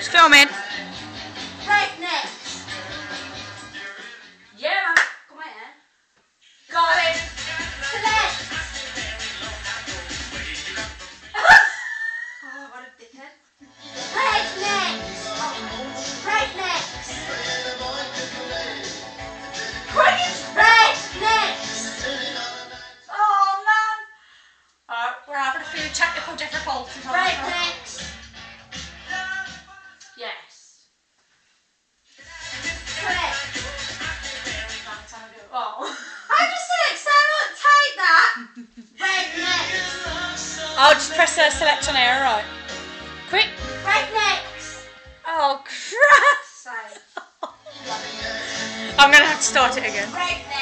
Just filming. Breaknecks. Yeah, man. Come on, yeah. Got it. Select. Oh, what a dickhead. Breaknecks. Breaknecks. Breaknecks. Oh, man. We're having a few technical difficulties. Breaknecks. Yes. Correct. Oh. I just said, so I won't take that. Breaknecks. I'll just press select on here, right? Quick. Breaknecks. Oh, crap. Say. I'm going to have to start it again. Breaknecks.